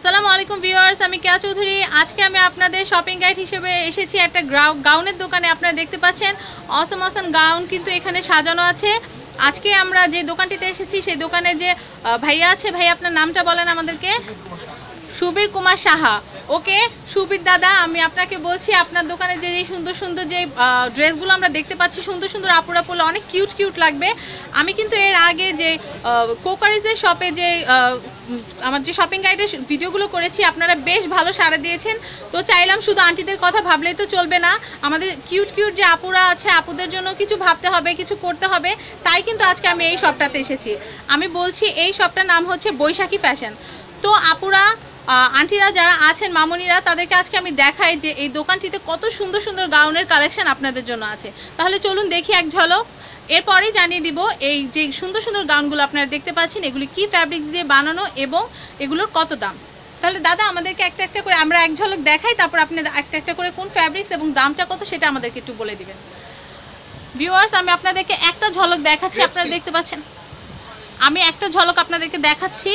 আসসালামু আলাইকুম ভিউয়ার্স, আমি কেয়া চৌধুরী। আজকে আমি আপনাদের শপিং গাইড হিসেবে এসেছি একটা গাউনের দোকানে। আপনারা দেখতে পাচ্ছেন অসম গাউন কিন্তু এখানে সাজানো আছে। আজকে আমরা যে দোকানটিতে এসেছি সেই দোকানে যে ভাইয়া আছে, ভাই আপনার নামটা বলেন আমাদেরকে। সুবীর কুমার সাহা। ওকে সুবীর দাদা, আমি আপনাকে বলছি আপনার দোকানে যে সুন্দর সুন্দর যে ড্রেসগুলো আমরা দেখতে পাচ্ছি, সুন্দর সুন্দর আপুরা পরলে অনেক কিউট কিউট লাগবে। আমি কিন্তু এর আগে যে কোকারিজের শপে যে আমার যে শপিং গাইডের ভিডিওগুলো করেছি, আপনারা বেশ ভালো সাড়া দিয়েছেন। তো চাইলাম শুধু আন্টিদের কথা ভাবলেই তো চলবে না, আমাদের কিউট কিউট যে আপুরা আছে আপুদের জন্য কিছু ভাবতে হবে, কিছু করতে হবে। তাই কিন্তু আজকে আমি এই শপটাতে এসেছি। আমি বলছি এই শপটার নাম হচ্ছে বৈশাখী ফ্যাশন। তো আপুরা আন্টিরা যারা আছেন, মামুনিরা, তাদেরকে আজকে আমি দেখাই যে এই দোকানটিতে কত সুন্দর সুন্দর গাউনের কালেকশন আপনাদের জন্য আছে। তাহলে চলুন দেখি এক ঝলক। এরপরেই জানিয়ে দিব এই যে সুন্দর সুন্দর গাউনগুলো আপনারা দেখতে পাচ্ছেন এগুলি কি ফ্যাব্রিক দিয়ে বানানো এবং এগুলোর কত দাম। তাহলে দাদা আমাদেরকে একটা একটা করে আমরা এক ঝলক দেখাই, তারপর আপনি একটা একটা করে কোন ফ্যাব্রিক্স এবং দামটা কত সেটা আমাদেরকে একটু বলে দিবেন। ভিউয়ার্স, আমি আপনাদেরকে একটা ঝলক দেখাচ্ছি, আপনারা দেখতে পাচ্ছেন। আমি একটা ঝলক আপনাদেরকে দেখাচ্ছি।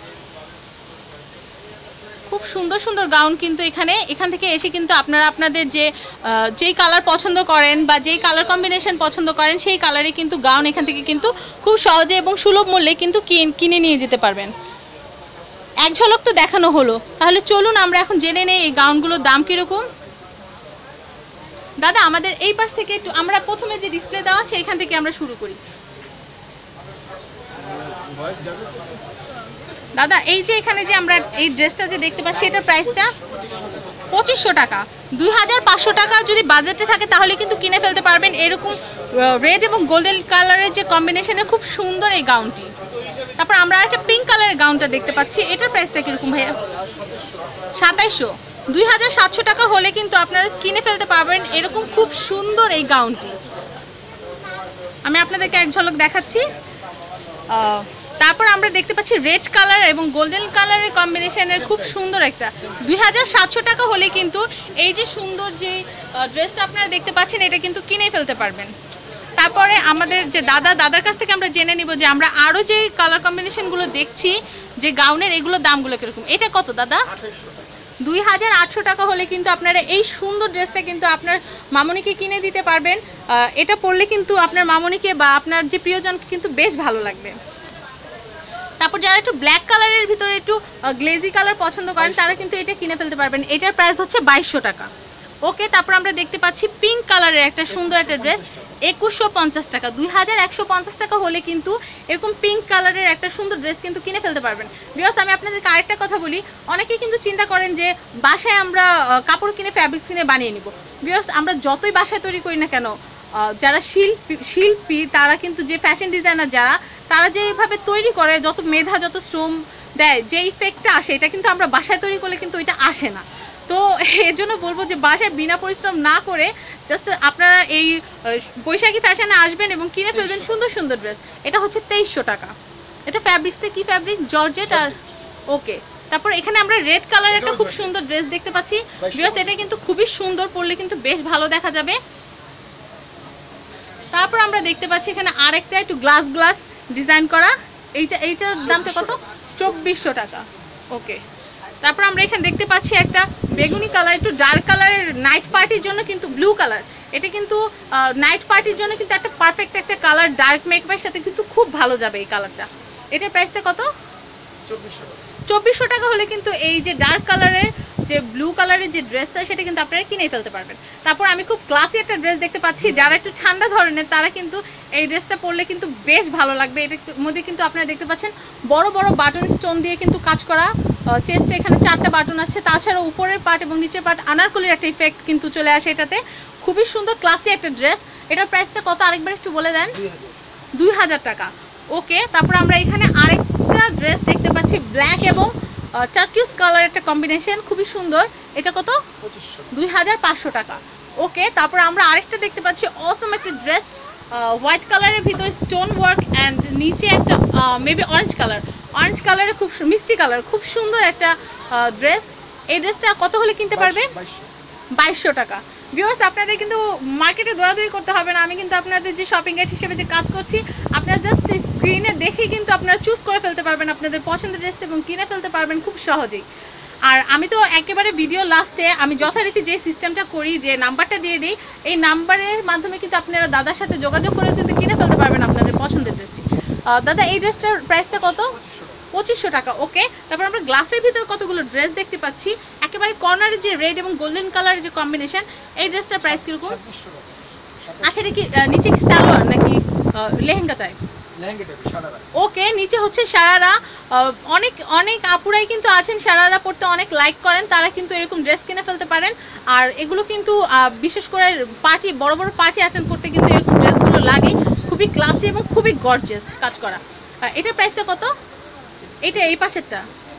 খুব সুন্দর সুন্দর গাউন কিন্তু এখান থেকে এসে কিন্তু আপনারা আপনাদের যেই কালার পছন্দ করেন বা যেই কালার কম্বিনেশন পছন্দ করেন সেই কালারে কিন্তু গাউন এখান থেকে কিন্তু খুব সহজে এবং সুলভ মূল্যে কিন্তু কিনে নিয়ে যেতে পারবেন। এক ঝলক তো দেখানো হলো, তাহলে চলুন আমরা এখন জেনে নেই এই গাউনগুলোর দাম কীরকম। দাদা আমাদের এই পাশ থেকে একটু আমরা প্রথমে যে ডিসপ্লে দেওয়া আছে এখান থেকে আমরা শুরু করি। দাদা এই যে এখানে যে আমরা এই ড্রেসটা যে দেখতে পাচ্ছি এটার প্রাইসটা 2500 টাকা। 2500 টাকা যদি বাজেটে থাকে তাহলে কিন্তু কিনে ফেলতে পারবেন এরকম রেড এবং গোল্ডেন কালারের যে কম্বিনেশনে খুব সুন্দর এই গাউনটি। তারপর আমরা একটা পিঙ্ক কালারের গাউনটা দেখতে পাচ্ছি, এটার প্রাইসটা কীরকম ভাইয়া? 2700। 2700 টাকা হলে কিন্তু আপনারা কিনে ফেলতে পারবেন এরকম খুব সুন্দর এই গাউনটি। আমি আপনাদেরকে এক ঝলক দেখাচ্ছি। তারপর আমরা দেখতে পাচ্ছি রেড কালার এবং গোল্ডেন কালারের কম্বিনেশনের খুব সুন্দর একটা 2700 টাকা হলে কিন্তু এই যে সুন্দর যে ড্রেসটা আপনারা দেখতে পাচ্ছেন এটা কিন্তু কিনে ফেলতে পারবেন। তারপরে আমাদের যে দাদার কাছ থেকে আমরা জেনে নিব যে আমরা আরও যে কালার কম্বিনেশনগুলো দেখছি যে গাউনের এগুলোর দামগুলো কীরকম। এটা কত দাদা? 2800 টাকা হলে কিন্তু আপনারা এই সুন্দর ড্রেসটা কিন্তু আপনার মামুনিকে কিনে দিতে পারবেন। এটা পরলে কিন্তু আপনার মামুনিকে বা আপনার যে প্রিয়জনকে কিন্তু বেশ ভালো লাগবে। তারপর যারা একটু ব্ল্যাক কালারের ভিতরে একটু গ্লেজি কালার পছন্দ করেন তারা কিন্তু এটা কিনে ফেলতে পারবেন। এটার প্রাইস হচ্ছে 2200 টাকা। ওকে, তারপর আমরা দেখতে পাচ্ছি পিঙ্ক কালারের একটা সুন্দর একটা ড্রেস 2150 টাকা। 2150 টাকা হলে কিন্তু এরকম পিঙ্ক কালারের একটা সুন্দর ড্রেস কিন্তু কিনে ফেলতে পারবেন। ভিউয়ার্স, আমি আপনাদেরকে আরেকটা কথা বলি, অনেকেই কিন্তু চিন্তা করেন যে বাসায় আমরা কাপড় কিনে ফ্যাব্রিক্স কিনে বানিয়ে নিব। ভিউয়ার্স, আমরা যতই বাসায় তৈরি করি না কেন, যারা শিল্পী তারা কিন্তু যে ফ্যাশন ডিজাইনার তারা যেভাবে তৈরি করে, যত মেধা যত শ্রম দেয়, যে ইফেক্টটা আসে এটা কিন্তু আমরা বাসায় তৈরি করলে কিন্তু এটা আসে না। তো এর জন্য বলবো যে বাসায় বিনা পরিশ্রম না করে জাস্ট আপনারা এই বৈশাখী ফ্যাশনে আসবেন এবং কিনে ফেলবেন সুন্দর সুন্দর ড্রেস। এটা হচ্ছে 2300 টাকা। এটা ফ্যাব্রিক্সটা কি ফ্যাব্রিক্স? জর্জেট। আর ওকে, তারপর এখানে আমরা রেড কালারের একটা খুব সুন্দর ড্রেস দেখতে পাচ্ছি। ভিউয়ার্স, এটা কিন্তু খুবই সুন্দর, পরলে কিন্তু বেশ ভালো দেখা যাবে। তারপর আমরা দেখতে পাচ্ছি এখানে আরেকটা একটু গ্লাস ডিজাইন করা, এইটার দামটা কত? 2400 টাকা। ওকে, তারপর আমরা এখানে দেখতে পাচ্ছি একটা বেগুনি কালার, একটু ডার্ক কালারের নাইট পার্টির জন্য কিন্তু ব্লু কালার। এটা কিন্তু নাইট পার্টির জন্য কিন্তু একটা পারফেক্ট একটা কালার, ডার্ক মেকআপের সাথে কিন্তু খুব ভালো যাবে এই কালারটা। এটার প্রাইসটা কত? 2400 টাকা হলে কিন্তু এই যে ডার্ক কালারের যে ব্লু কালারের যে ড্রেসটা সেটা কিন্তু আপনারা কিনে ফেলতে পারবেন। তারপর আমি খুব ক্লাসি একটা ড্রেস দেখতে পাচ্ছি, যারা একটু ঠান্ডা ধরনের তারা কিন্তু এই ড্রেসটা পরলে কিন্তু বেশ ভালো লাগবে। এটার মধ্যে কিন্তু আপনারা দেখতে পাচ্ছেন বড় বড় বাটন স্টোন দিয়ে কিন্তু কাজ করা, চেস্টে এখানে 4টা বাটন আছে, তাছাড়া উপরের পার্ট এবং নিচের পার্ট আনারকলির একটা ইফেক্ট কিন্তু চলে আসে এটাতে। খুবই সুন্দর ক্লাসি একটা ড্রেস। এটার প্রাইসটা কত আরেকবার একটু বলে দেন? 2000 টাকা। ওকে, তারপর আমরা এখানে আরেকটা ড্রেস দেখতে পাচ্ছি ব্ল্যাক এবং টার্কিউস কালার একটা কম্বিনেশন, খুবই সুন্দর। এটা কত? 2500 টাকা। ওকে, তারপর আমরা আরেকটা দেখতে পাচ্ছি অসম একটা ড্রেস, হোয়াইট কালারের ভিতরে স্টোন ওয়ার্ক অ্যান্ড নিচে একটা মেবি অরেঞ্জ কালারের খুব মিষ্টি কালার, খুব সুন্দর একটা ড্রেস। এই ড্রেসটা কত হলে কিনতে পারবে? 2200 টাকা। ভিউয়ার্স, আপনাদের কিন্তু মার্কেটে দৌড়াদৌড়ি করতে হবে না, আমি কিন্তু আপনাদের যে শপিং গাইড হিসেবে যে কাজ করছি আপনারা জাস্ট স্ক্রিনে দেখে কিন্তু আপনারা চুজ করে ফেলতে পারবেন আপনাদের পছন্দের ড্রেস এবং কিনে ফেলতে পারবেন খুব সহজেই। আর আমি তো একেবারে ভিডিও লাস্টে আমি যথারীতি যে সিস্টেমটা করি, যে নাম্বারটা দিয়ে দিই, এই নাম্বারের মাধ্যমে কিন্তু আপনারা দাদার সাথে যোগাযোগ করে কিন্তু কিনে ফেলতে পারবেন আপনাদের পছন্দের ড্রেসটি। দাদা এই ড্রেসটার প্রাইসটা কত? 2500 টাকা। ওকে, তারপর আমরা গ্লাসের ভিতরে কতগুলো ড্রেস দেখতে পাচ্ছি, একেবারে কর্নারের যে রেড এবং গোল্ডেন কালারের যে কম্বিনেশন, এই ড্রেসটার প্রাইস কীরকম? আচ্ছা, এটা কি নিচে কি সালোয়ার নাকি লেহেঙ্গা টাইপ? ওকে, নিচে হচ্ছে শারারা। অনেক অনেক আপুরাই কিন্তু আছেন শারারা পড়তে অনেক লাইক করেন, তারা কিন্তু এরকম ড্রেস কিনে ফেলতে পারেন। আর এগুলো কিন্তু বিশেষ করে পার্টি, বড় বড় পার্টি অ্যাটেন্ড করতে কিন্তু এরকম ড্রেসগুলো লাগে, খুবই ক্লাসি এবং খুবই গর্জিয়াস কাজ করা। এটার প্রাইসটা কত? এটা এই পাশেরটা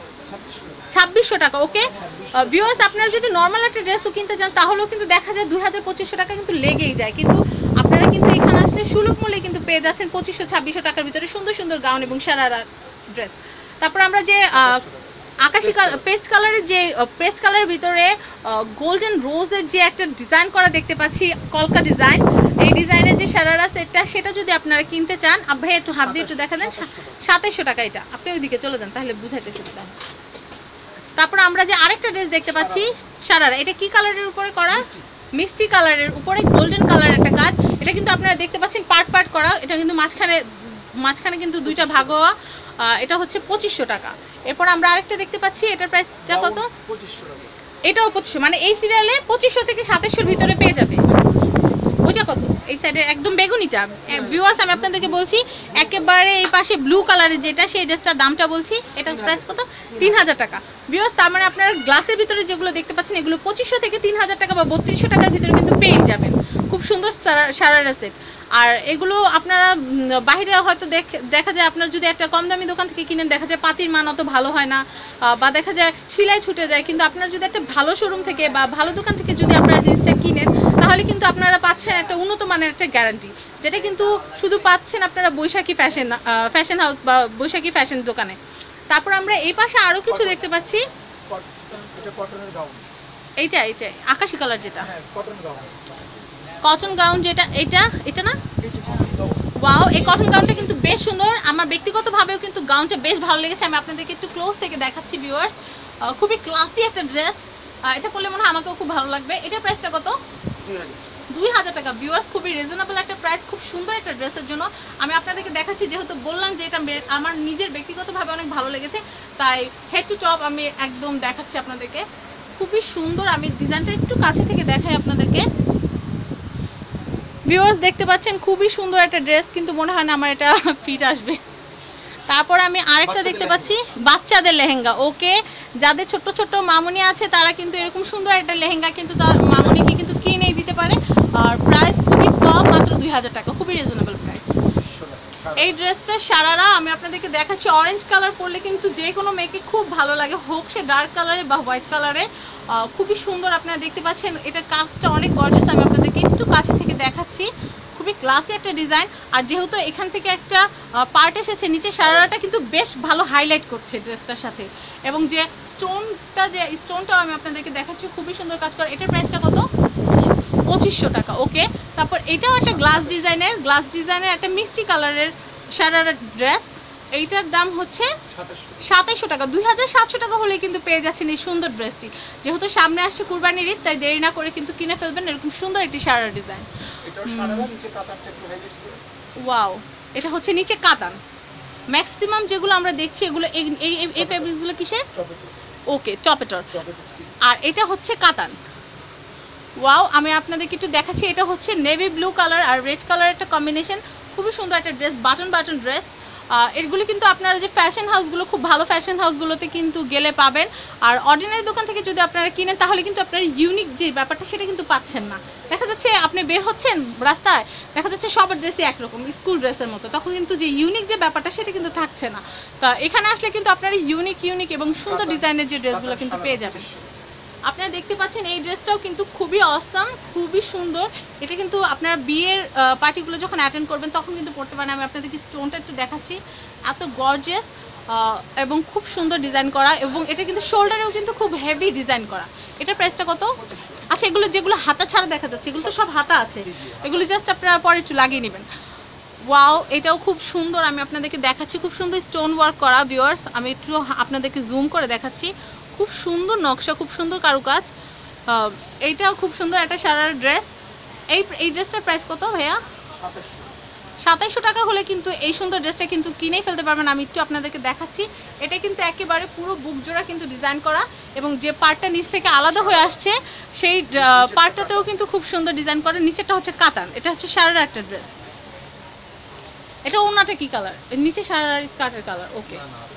2600 টাকা। ওকে ভিউয়ার্স, আপনারা যদি নর্মাল একটা ড্রেসও কিনতে চান তাহলেও কিন্তু দেখা যায় 2500 টাকা কিন্তু লেগেই যায়, কিন্তু আপনারা কিন্তু এখানে আসলে সুলভ মূল্যে কিন্তু পেয়ে যাচ্ছেন 2500-2600 টাকার ভিতরে সুন্দর সুন্দর গাউন এবং শারারা ড্রেস। তারপর আমরা যে আকাশি পেস্ট কালারের যে পেস্ট কালারের ভিতরে গোল্ডেন রোজের যে একটা ডিজাইন করা দেখতে পাচ্ছি, কলকা ডিজাইন, এই ডিজাইনের যে শারারা সেটটা, সেটা যদি আপনারা কিনতে চান, ভাই একটু হাত দিয়ে একটু দেখা দেন, 2700 টাকা। এটা আপনি ওইদিকে চলে যান, তাহলে বুঝাইতে সুবিধা। তারপর আমরা যে আরেকটা ড্রেস দেখতে পাচ্ছি শারারা, এটা কি কালারের উপরে করা? মিষ্টি কালারের উপরে গোল্ডেন কালারের একটা কাজ। এটা কিন্তু আপনারা দেখতে পাচ্ছেন পার্ট পার্ট করা, এটা কিন্তু মাঝখানে কিন্তু দুইটা ভাগ হওয়া। এটা হচ্ছে 2500 টাকা। এরপর আমরা আরেকটা দেখতে পাচ্ছি, এটার প্রাইসটা কত? 2500 টাকা। এটাও 2500, মানে এই সিরিয়ালে 2500 থেকে 2700 ভিতরে পেয়ে যাবে। ওইটা কত? এই সাইডে একদম বেগুনিটা। ভিউয়ার্স আমি আপনাদেরকে বলছি, একেবারে এই পাশে ব্লু কালারের যেটা, সেই ড্রেসটার দামটা বলছি, এটার প্রাইস কত? 3000 টাকা। ভিউয়ার্স তার মানে আপনারা গ্লাসের ভিতরে যেগুলো দেখতে পাচ্ছেন এগুলো 2500 থেকে 3000 টাকা বা 3200 টাকার ভিতরে কিন্তু পেয়ে যাবেন। খুব সুন্দর শারারা সেট। আর এগুলো আপনারা বাইরে হয়তো দেখা যায়, আপনার যদি একটা কম দামি দোকান থেকে কিনেন দেখা যায় পাতির মান অত ভালো হয় না, বা দেখা যায় সেলাই ছুটে যায়, কিন্তু আপনারা যদি একটা ভালো শোরুম থেকে বা ভালো দোকান থেকে যদি আপনারা জিনিসটা কিনেন তাহলে কিন্তু আপনারা পাচ্ছেন একটা উন্নত মানের একটা গ্যারান্টি, যেটা কিন্তু শুধু পাচ্ছেন আপনারা বৈশাখী ফ্যাশন হাউস বা বৈশাখী ফ্যাশন দোকানে। তারপর আমরা এই পাশে আরও কিছু দেখতে পাচ্ছি, এইটাই আকাশি কালার যেটা কটন গাউন, যেটা এটা না? ওয়াও, এই কটন গাউনটা কিন্তু বেশ সুন্দর। আমার ব্যক্তিগতভাবেও কিন্তু গাউনটা বেশ ভালো লেগেছে। আমি আপনাদেরকে একটু ক্লোজ থেকে দেখাচ্ছি ভিউয়ার্স। খুবই ক্লাসি একটা ড্রেস, এটা পরলে মনে হয় আমাকেও খুব ভালো লাগবে। এটার প্রাইসটা কত? 2000 টাকা। ভিউয়ার্স খুবই রিজনেবল একটা প্রাইস, খুব সুন্দর একটা ড্রেসের জন্য। আমি আপনাদেরকে দেখাচ্ছি, যেহেতু বললাম যে এটা আমার নিজের ব্যক্তিগতভাবে অনেক ভালো লেগেছে, তাই হেড টু টপ আমি একদম দেখাচ্ছি আপনাদেরকে। খুবই সুন্দর। আমি ডিজাইনটা একটু কাছে থেকে দেখাই আপনাদেরকে। ভিউয়ার্স দেখতে পাচ্ছেন খুবই সুন্দর একটা ড্রেস, কিন্তু মনে হয় না আমার এটা ফিট আসবে। তারপর আমি আরেকটা দেখতে পাচ্ছি বাচ্চাদের লেহেঙ্গা। ওকে, যাদের ছোট ছোট মামুনি আছে তারা কিন্তু এরকম সুন্দর একটা লেহেঙ্গা কিন্তু তার মামুনিকে কিন্তু কিনেই দিতে পারে। আর প্রাইস খুবই কম, মাত্র 2000 টাকা, খুবই রিজনেবল প্রাইস। এই ড্রেসটা শারারা আমি আপনাদেরকে দেখাচ্ছি। অরেঞ্জ কালার পরলে কিন্তু যে কোনো মেয়েকে খুব ভালো লাগে, হোক সে ডার্ক কালারে বা হোয়াইট কালারে। খুবই সুন্দর আপনারা দেখতে পাচ্ছেন, এটার কাজটা অনেক গর্জিয়াস। আমি আপনাদেরকে একটু কাছে থেকে দেখাচ্ছি, খুবই ক্লাসি একটা ডিজাইন। আর যেহেতু এখান থেকে একটা পার্ট এসেছে নিচে, শারারাটা কিন্তু বেশ ভালো হাইলাইট করছে ড্রেসটার সাথে। এবং যে স্টোনটাও আমি আপনাদেরকে দেখাচ্ছি, খুবই সুন্দর কাজ করে। এটার প্রাইসটা কত? 2500 টাকা। ওকে, তারপর এটাও একটা গ্লাস ডিজাইনের একটা মিষ্টি কালারের শারারা ড্রেস। এইটার দাম হচ্ছে 2700 টাকা। 2700 টাকা হলে কিন্তু পেয়ে যাচ্ছেন এই সুন্দর ড্রেসটি। যেহেতু সামনে আসছে কুরবানির ঈদ, তাই দেরি না করে কিন্তু কিনে ফেলবেন এরকম সুন্দর একটি শারারা ডিজাইন। ওয়াও, এটা হচ্ছে নিচে কাতান। ম্যাক্সিমাম যেগুলো আমরা দেখছি এগুলো এই ফেব্রিক্সগুলো কিসের? ওকে, টপেটর। আর এটা হচ্ছে কাতান। ওয়াও, আমি আপনাদেরকে একটু দেখাচ্ছি, এটা হচ্ছে নেভি ব্লু কালার আর রেড কালার একটা কম্বিনেশন। খুবই সুন্দর একটা ড্রেস, বাটন ড্রেস। এগুলো কিন্তু আপনারা যে ফ্যাশন হাউসগুলো, খুব ভালো ফ্যাশন হাউসগুলোতে কিন্তু গেলে পাবেন। আর অর্ডিনারি দোকান থেকে যদি আপনারা কিনেন তাহলে কিন্তু আপনারা ইউনিক যে ব্যাপারটা সেটা কিন্তু পাচ্ছেন না। দেখা যাচ্ছে আপনি বের হচ্ছেন রাস্তায়, দেখা যাচ্ছে সবার ড্রেসই একরকম, স্কুল ড্রেসের মতো, তখন কিন্তু যে ইউনিক যে ব্যাপারটা সেটা কিন্তু থাকছে না। তা এখানে আসলে কিন্তু আপনারা ইউনিক এবং সুন্দর ডিজাইনের যে ড্রেসগুলো কিন্তু পেয়ে যাবেন। আপনারা দেখতে পাচ্ছেন এই ড্রেসটাও কিন্তু খুবই অসাম, খুবই সুন্দর। এটা কিন্তু আপনারা বিয়ের পার্টিগুলো যখন অ্যাটেন্ড করবেন তখন কিন্তু পড়তে পারেন। আমি আপনাদেরকে স্টোনটা একটু দেখাচ্ছি, এত গর্জিয়াস এবং খুব সুন্দর ডিজাইন করা, এবং এটা কিন্তু শোল্ডারেও কিন্তু খুব হেভি ডিজাইন করা। এটার প্রাইসটা কত? আচ্ছা, এগুলো যেগুলো হাতা ছাড়া দেখা যাচ্ছে এগুলো তো সব হাতা আছে, এগুলো জাস্ট আপনারা পরে একটু লাগিয়ে নেবেন। ওয়াও, এটাও খুব সুন্দর। আমি আপনাদেরকে দেখাচ্ছি, খুব সুন্দর স্টোন ওয়ার্ক করা। ভিউয়ার্স আমি একটু আপনাদেরকে জুম করে দেখাচ্ছি, খুব সুন্দর নকশা, খুব সুন্দর কারুকাজ। এইটাও খুব সুন্দর একটা সারার ড্রেস। এই ড্রেসটার প্রাইস কত ভাইয়া? 2700 টাকা হলে কিন্তু এই সুন্দর ড্রেসটা কিন্তু কিনেই ফেলতে পারবেন। আমি একটু আপনাদেরকে দেখাচ্ছি। এটা কিন্তু একেবারে পুরো বুক জোড়া কিন্তু ডিজাইন করা, এবং যে পার্টটা নিচ থেকে আলাদা হয়ে আসছে সেই পার্টটাতেও কিন্তু খুব সুন্দর ডিজাইন করা। নিচেরটা হচ্ছে কাতান, এটা হচ্ছে সারার একটা ড্রেস। এটা ওড়নাটা কি কালার? নিচে সারার স্কার্টের কালার, ওকে,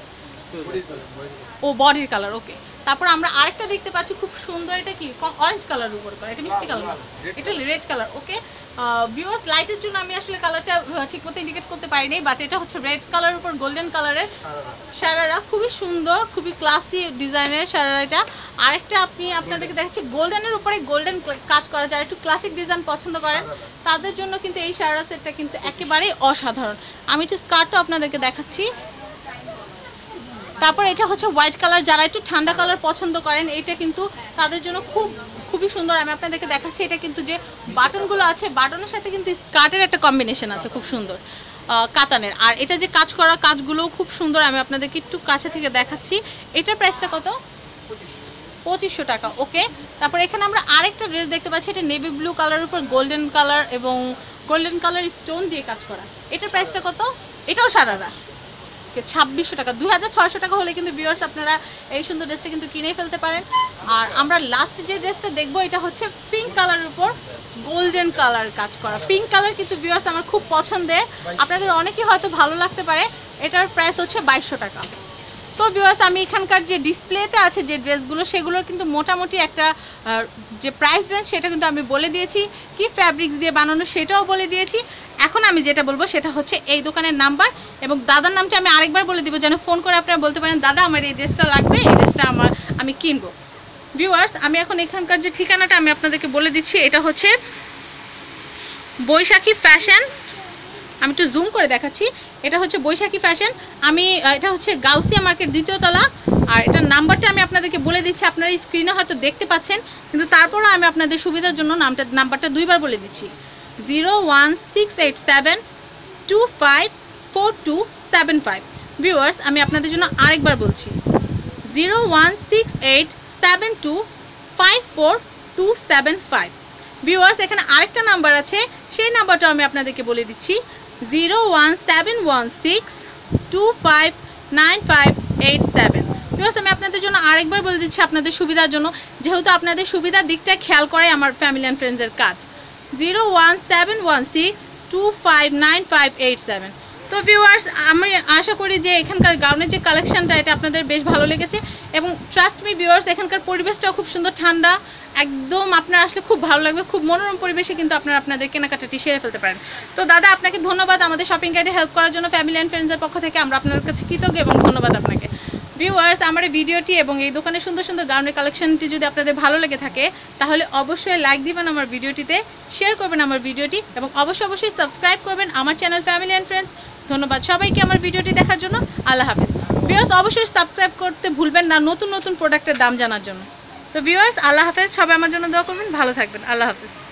ও বডির কালার, ওকে। তারপর আমরা আরেকটা দেখতে পাচ্ছি খুব সুন্দর, এটা কি অরেঞ্জ কালার উপর করা, এটা মিষ্টি কালার, এটা রেড কালার, ওকে। ভিউয়ার্স লাইটের জন্য আমি আসলে কালারটা ঠিকমতো ইন্ডিকেট করতে পারিনি, বাট এটা হচ্ছে রেড কালার উপর গোল্ডেন কালারের শারারা, খুবই সুন্দর, খুবই ক্লাসি ডিজাইনের শারারা এটা। আরেকটা আপনাদেরকে দেখাচ্ছি গোল্ডেনের উপরে গোল্ডেন কাজ করা, যারা একটু ক্লাসিক ডিজাইন পছন্দ করেন তাদের জন্য কিন্তু এই শারারা সেটটা কিন্তু একেবারেই অসাধারণ। আমি একটু স্কার্টটা আপনাদেরকে দেখাচ্ছি। তারপর এটা হচ্ছে হোয়াইট কালার, যারা একটু ঠান্ডা কালার পছন্দ করেন এটা কিন্তু তাদের জন্য খুবই সুন্দর। আমি আপনাদেরকে দেখাচ্ছি, এটা কিন্তু যে বাটনগুলো আছে বাটনের সাথে কিন্তু স্কার্টের একটা কম্বিনেশন আছে খুব সুন্দর কাতানের। আর এটা যে কাজ করা কাজগুলোও খুব সুন্দর, আমি আপনাদেরকে একটু কাছে থেকে দেখাচ্ছি। এটার প্রাইসটা কত? 2500 টাকা, ওকে। তারপর এখানে আমরা আরেকটা ড্রেস দেখতে পাচ্ছি, এটা নেভি ব্লু কালারের উপর গোল্ডেন কালার এবং গোল্ডেন কালার স্টোন দিয়ে কাজ করা। এটার প্রাইসটা কত? এটাও সারারা 2600 টাকা। 2600 টাকা হলে কিন্তু ভিউয়ার্স আপনারা এই সুন্দর ড্রেসটা কিন্তু কিনে ফেলতে পারেন। আর আমরা লাস্ট যে ড্রেসটা দেখবো এটা হচ্ছে পিঙ্ক কালারের উপর গোল্ডেন কালার কাজ করা। পিঙ্ক কালার কিন্তু ভিউয়ার্স আমার খুব পছন্দের, আপনাদের অনেকেই হয়তো ভালো লাগতে পারে। এটার প্রাইস হচ্ছে 2200 টাকা। তো ভিউয়ার্স আমি এখানকার যে ডিসপ্লেতে আছে যে ড্রেসগুলো সেগুলোর কিন্তু মোটামুটি একটা যে প্রাইস রেঞ্জ সেটা কিন্তু আমি বলে দিয়েছি, কি ফ্যাব্রিক্স দিয়ে বানানো সেটাও বলে দিয়েছি। এখন আমি যেটা বলবো সেটা হচ্ছে এই দোকানের নাম্বার এবং দাদার নামটা আমি আরেকবার বলে দিব, যেন ফোন করে আপনারা বলতে পারেন দাদা আমার এই ড্রেসটা লাগবে, এই ড্রেসটা আমি কিনবো। ভিউয়ার্স আমি এখন এখানকার যে ঠিকানাটা আমি আপনাদেরকে বলে দিচ্ছি, এটা হচ্ছে বৈশাখী ফ্যাশন। আমি একটু জুম করে দেখাচ্ছি, এটা হচ্ছে বৈশাখী ফ্যাশন। এটা হচ্ছে গাউসিয়া মার্কেট 2য় তলা। আর এটার নাম্বারটা আমি আপনাদেরকে বলে দিচ্ছি, আপনারা স্ক্রিনে হয়তো দেখতে পাচ্ছেন, কিন্তু তারপরও আমি আপনাদের সুবিধার জন্য নাম্বারটা 2বার বলে দিচ্ছি। 01687254275। ভিউয়ার্স আমি আপনাদের জন্য আরেকবার বলছি, 01687254275। ভিউয়ার্স এখানে আরেকটা নাম্বার আছে, সেই নাম্বারটা আমি আপনাদেরকে বলে দিচ্ছি, 01716259587। ভিউয়ার্স আমি আপনাদের জন্য আরেকবার বলে দিচ্ছি আপনাদের সুবিধার জন্য, যেহেতু আপনাদের সুবিধার দিকটা খেয়াল করে আমার ফ্যামিলি অ্যান্ড ফ্রেন্ডসের কাজ। 01716259587। তো ভিউয়ার্স আমি আশা করি যে এখানকার গাউনের যে কালেকশনটা এটা আপনাদের বেশ ভালো লেগেছে, এবং ট্রাস্ট মি ভিউয়ার্স এখানকার পরিবেশটাও খুব সুন্দর, ঠান্ডা, একদম আপনার আসলে খুব ভালো লাগবে, খুব মনোরম পরিবেশে কিন্তু আপনাদের কেনাকাটাটি সেরে ফেলতে পারেন। তো দাদা আপনাকে ধন্যবাদ আমাদের শপিং গাইডে হেল্প করার জন্য, ফ্যামিলি অ্যান্ড ফ্রেন্ডসের পক্ষ থেকে আমরা আপনাদের কাছে কৃতজ্ঞ এবং ধন্যবাদ আপনাকে। ভিউয়ার্স আমার এই ভিডিওটি এবং এই দোকানের সুন্দর সুন্দর গাউনের কালেকশনটি যদি আপনাদের ভালো লেগে থাকে তাহলে অবশ্যই লাইক দিবেন আমার ভিডিওটিতে, শেয়ার করবেন আমার ভিডিওটি, এবং অবশ্যই সাবস্ক্রাইব করবেন আমার চ্যানেল ফ্যামিলি অ্যান্ড ফ্রেন্ডস। ধন্যবাদ সবাইকে আমার ভিডিওটি দেখার জন্য। আল্লাহ হাফিজ। ভিউয়ার্স অবশ্যই সাবস্ক্রাইব করতে ভুলবেন না নতুন নতুন প্রোডাক্টের দাম জানার জন্য। তো ভিউয়ার্স আল্লাহ হাফেজ, সবাই আমার জন্য দোয়া করবেন, ভালো থাকবেন, আল্লাহ হাফেজ।